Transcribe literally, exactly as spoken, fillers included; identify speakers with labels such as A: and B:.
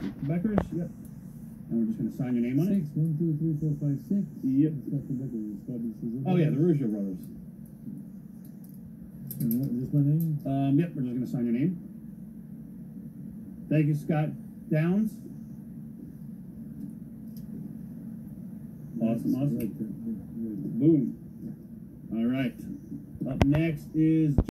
A: Beckers, yep. And we're just going to sign your name on
B: Six,
A: it.
B: one, two, three, four, five, six.
A: Yep.
B: That's the Beckers. It's got this is it.
A: Oh, yeah, the Rougeau brothers.
B: And what, is this my name?
A: Um, yep, we're just going to sign your name. Thank you, Scott Downs. Awesome, awesome.
B: Right, right, right.
A: Boom. All right. Up next is